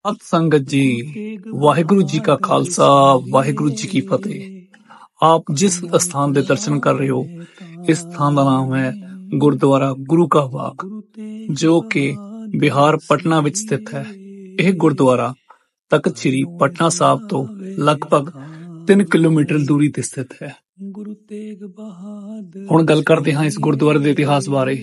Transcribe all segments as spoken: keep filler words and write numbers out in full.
ਸਤ ਸੰਗਤ ਜੀ, ਵਾਹਿਗੁਰੂ ਜੀ ਕਾ ਖਾਲਸਾ, ਵਾਹਿਗੁਰੂ ਜੀ ਕੀ ਫਤਿਹ। ਆਪ ਜਿਸ ਸਥਾਨ ਦੇ ਦਰਸ਼ਨ ਕਰ ਰਹੇ ਹੋ, ਇਸ ਸਥਾਨ ਦਾ ਨਾਮ ਹੈ ਗੁਰਦੁਆਰਾ ਗੁਰੂ ਕਾ ਬਾਗ, ਜੋ ਕਿ ਬਿਹਾਰ ਪਟਨਾ ਵਿੱਚ ਸਥਿਤ ਹੈ। ਇਹ ਗੁਰਦੁਆਰਾ ਤਖਤ ਸ੍ਰੀ ਪਟਨਾ ਸਾਹਿਬ ਤੋਂ ਲਗਭਗ ਤਿੰਨ ਕਿਲੋਮੀਟਰ ਦੂਰੀ ਤੇ ਸਥਿਤ ਹੈ। ਹੁਣ ਗੱਲ ਕਰਦੇ ਹਾਂ ਇਸ ਗੁਰਦੁਆਰੇ ਦੇ ਇਤਿਹਾਸ ਬਾਰੇ।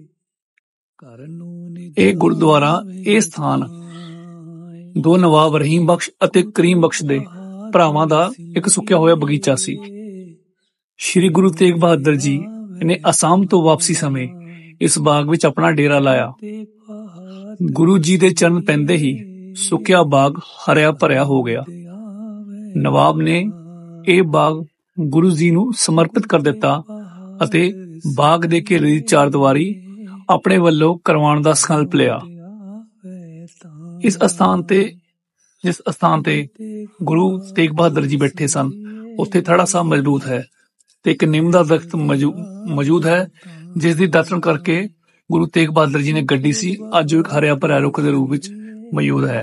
ਇਹ ਗੁਰਦੁਆਰਾ, ਇਹ ਸਥਾਨ ਦੋ ਨਵਾਬ ਰਹੀਮ ਬਖਸ਼ ਅਤੇ ਕਰੀਮ ਬਖਸ਼ ਦੇ ਭਰਾਵਾਂ ਦਾ ਇੱਕ ਸੁੱਕਿਆ ਹੋਇਆ ਬਗੀਚਾ ਸੀ। ਸ਼੍ਰੀ ਗੁਰੂ ਤੇਗ ਬਹਾਦਰ ਜੀ ਨੇ ਅਸਾਮ ਤੋਂ ਵਾਪਸੀ ਸਮੇਂ ਇਸ ਬਾਗ ਵਿੱਚ ਆਪਣਾ ਡੇਰਾ ਲਾਇਆ। ਗੁਰੂ ਜੀ ਦੇ ਚਰਨ ਪੈਂਦੇ ਹੀ ਸੁੱਕਿਆ ਬਾਗ ਹਰਿਆ ਭਰਿਆ ਹੋ ਗਿਆ। ਨਵਾਬ ਨੇ ਇਹ ਬਾਗ ਗੁਰੂ ਜੀ ਨੂੰ ਸਮਰਪਿਤ ਕਰ ਦਿੱਤਾ ਅਤੇ ਬਾਗ ਦੇ ਘੇਰੇ ਦੀ ਚਾਰਦੀਵਾਰੀ ਆਪਣੇ ਵੱਲੋਂ ਕਰਵਾਉਣ ਦਾ ਸੰਕਲਪ ਲਿਆ। ਇਸ ਅਸਥਾਨ ਤੇ ਜਿਸ ਅਸਥਾਨ ਤੇ ਗੁਰੂ ਤੇਗ ਬਹਾਦਰ ਜੀ ਬੈਠੇ ਸਨ, ਉੱਥੇ ਥੜਾ ਸਾਹਿਬ ਮੌਜੂਦ ਹੈ ਤੇ ਇੱਕ ਨਿੰਮ ਦਾ ਦਰਖਤ ਮੌਜੂਦ ਹੈ, ਜਿਸ ਦੀ ਦਰਸ਼ਨ ਕਰਕੇ ਗੁਰੂ ਤੇਗ ਬਹਾਦਰ ਜੀ ਨੇ ਗੱਡੀ ਸੀ। ਅੱਜ ਉਹ ਇੱਕ ਹਰਿਆ ਭਰਿਆ ਰੁੱਖ ਦੇ ਰੂਪ ਵਿੱਚ ਮੌਜੂਦ ਹੈ।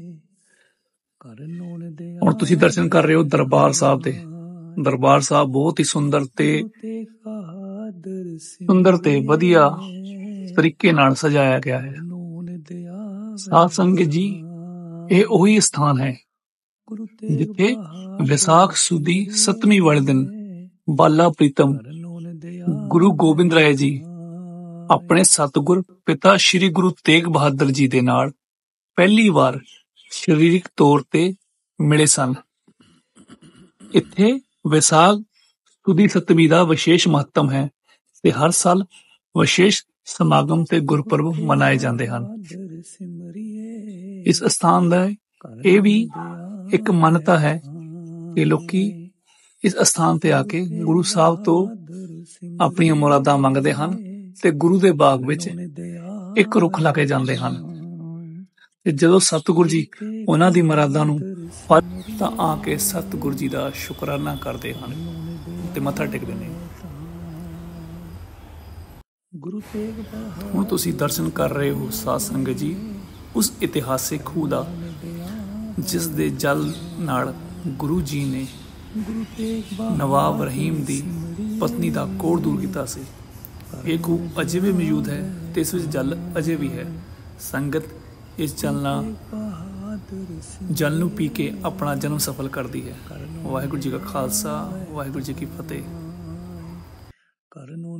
ਹੁਣ ਤੁਸੀਂ ਦਰਸ਼ਨ ਕਰ ਰਹੇ ਹੋ ਦਰਬਾਰ ਸਾਹਿਬ ਦੇ। ਦਰਬਾਰ ਸਾਹਿਬ ਬਹੁਤ ਹੀ ਸੁੰਦਰ ਤੇ ਸੁੰਦਰ ਤੇ ਵਧੀਆ ਤਰੀਕੇ ਨਾਲ ਸਜਾਇਆ ਗਿਆ ਹੈ। ਸਾਧ ਸੰਗਤ ਜੀ, ਇਹ ਉਹੀ ਸਥਾਨ ਹੈ ਜਿੱਥੇ ਵਿਸਾਖ ਸੁਦੀ ਸੱਤਵੀਂ ਵਾਲੇ ਦਿਨ ਬਾਲਾ ਪ੍ਰੀਤਮ ਗੁਰੂ ਗੋਬਿੰਦ ਰਾਏ ਜੀ ਆਪਣੇ ਸਤਿਗੁਰ ਪਿਤਾ ਸ਼੍ਰੀ ਗੁਰੂ ਤੇਗ ਬਹਾਦਰ ਜੀ ਦੇ ਨਾਲ ਪਹਿਲੀ ਵਾਰ ਸਰੀਰਕ ਤੌਰ ਤੇ ਮਿਲੇ ਸਨ। ਇੱਥੇ ਵਿਸਾਖ ਸੁਦੀ ਸੱਤਵੀਂ ਦਾ ਵਿਸ਼ੇਸ਼ ਮਹੱਤਵ ਹੈ ਤੇ ਹਰ ਸਾਲ ਵਿਸ਼ੇਸ਼ ਸਮਾਗਮ ਤੇ ਗੁਰਪੁਰਬ ਮਨਾਏ ਜਾਂਦੇ ਹਨ। ਇਸ ਸਥਾਨ ਦਾ ਇਹ ਵੀ ਇੱਕ ਮਾਨਤਾ ਹੈ ਕਿ ਲੋਕੀ ਇਸ ਸਥਾਨ ਤੇ ਆ ਕੇ ਗੁਰੂ ਸਾਹਿਬ ਤੋਂ ਆਪਣੀਆਂ ਮੁਰਾਦਾਂ ਮੰਗਦੇ ਹਨ ਤੇ ਗੁਰੂ ਦੇ ਬਾਗ ਵਿੱਚ ਇੱਕ ਰੁੱਖ ਲਾ ਕੇ ਜਾਂਦੇ ਹਨ ਤੇ ਜਦੋਂ ਸਤਿਗੁਰੂ ਜੀ ਉਹਨਾਂ ਦੀ ਮੁਰਾਦਾਂ ਨੂੰ ਫਲ ਤਾਂ ਆ ਕੇ ਸਤਿਗੁਰੂ ਜੀ ਦਾ ਸ਼ੁਕਰਾਨਾ ਕਰਦੇ ਹਨ ਤੇ ਮੱਥਾ ਟੇਕਦੇ ਨੇ। ਹੁਣ ਤੁਸੀਂ ਦਰਸ਼ਨ ਕਰ ਰਹੇ ਹੋ ਸਾਧ ਸੰਗਤ ਜੀ ਉਸ ਇਤਿਹਾਸਿਕ ਖੂਹ ਦਾ, ਜਿਸ ਦੇ ਜਲ ਨਾਲ ਗੁਰੂ ਜੀ ਨੇ ਨਵਾਬ ਰਹੀਮ ਦੀ ਪਤਨੀ ਦਾ ਕੋੜ ਦੂਰ ਕੀਤਾ ਸੀ। ਇਹ ਖੂਹ ਅਜੇ ਵੀ ਮੌਜੂਦ ਹੈ ਤੇ ਇਸ ਵਿੱਚ ਜਲ ਅਜੇ ਵੀ ਹੈ। ਸੰਗਤ ਇਸ ਜਲ ਨਾਲ ਜਲ ਨੂੰ ਪੀ ਕੇ ਆਪਣਾ ਜਨਮ ਸਫਲ ਕਰਦੀ ਹੈ। ਵਾਹਿਗੁਰੂ ਜੀ ਕਾ ਖਾਲਸਾ, ਵਾਹਿਗੁਰੂ ਜੀ ਕੀ ਫਤਿਹ।